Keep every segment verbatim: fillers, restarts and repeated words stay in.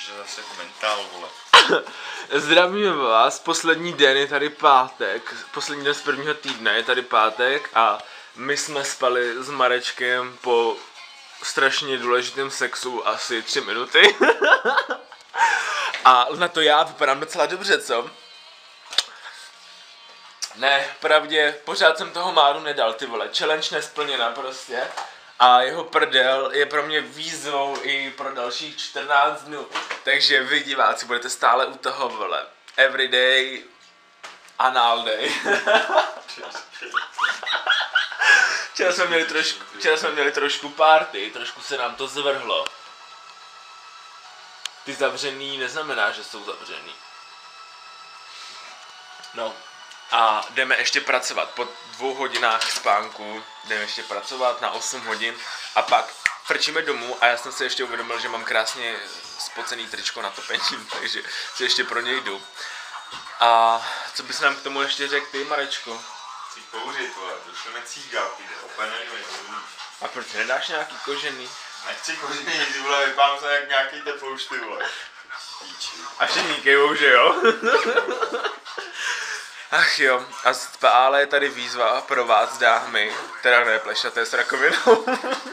že zase mentál, vole. Zdravím vás, poslední den je tady pátek, poslední den z prvního týdne je tady pátek a my jsme spali s Marečkem po strašně důležitém sexu asi tři minuty. A na to já vypadám docela dobře, co? Ne, pravdě, pořád jsem toho Máru nedal, ty vole, challenge nesplněna prostě. A jeho prdel je pro mě výzvou i pro dalších čtrnáct dnů. Takže vy diváci budete stále u toho, vole. Everyday anal day. Včera jsme měli trošku, včera jsme měli trošku party, trošku se nám to zvrhlo. Ty zavřený neznamená, že jsou zavřený. No. A jdeme ještě pracovat. Po dvou hodinách spánku jdeme ještě pracovat na osm hodin a pak frčíme domů a já jsem si ještě uvědomil, že mám krásně spocený tričko na topení, takže si ještě pro něj jdu. A co bys nám k tomu ještě řekl ty, Marečko? Chci kouřit, vole, došleme cíga, půjde, opět nevím, a proč nedáš nějaký kožený? Nechci kožený nikdy, vole, vypadám se jak nějaký teplouš, ty vole. Píči. A šeníkejou, že jo? Ach jo, a stále je tady výzva pro vás, dámy, teda ne plešaté s rakovinou.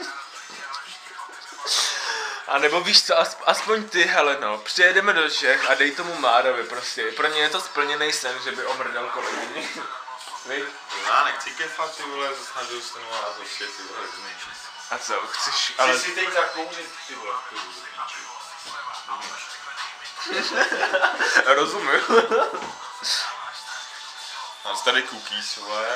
A nebo víš co, asp- aspoň ty, Heleno, přijedeme do Čech a dej tomu Márovi prostě. Pro ně je to splněný sen, že by omrdal kolegyni. Víš? Já nechci kefat, ty vole, zase na druhou stranu a to vše, ty vole, rozumíš. A co, chceš, Ale... ale... Chci si teď zakouřit, ty vole, v klidu, Rozumím. Mám tady cookies, vole.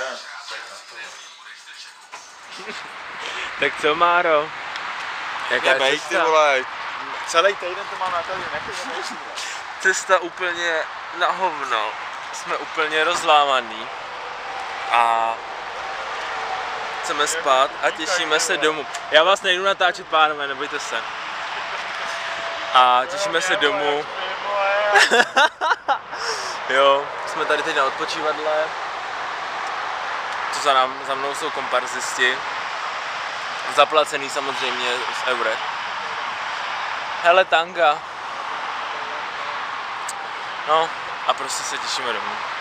Tak co, Máro? Jaká Nebej, ty cesta? vole, celý týden to mám na tady, nechci nebejš, vole. Cesta úplně na hovno. Jsme úplně rozlámaný. A chceme spát a těšíme se domů. Já vás nejdu natáčet, pánové, nebojte se. A těšíme se domů. Jo, jsme tady teď na odpočívadle. Co za, nám, za mnou jsou komparzisti. Zaplacený samozřejmě z eure. Hele, tanga. No a prostě se těšíme domů.